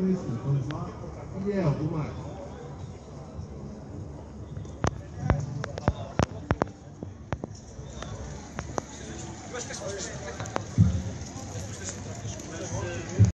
Belíssimo, vamos lá. Miguel, do Mar. Eu acho que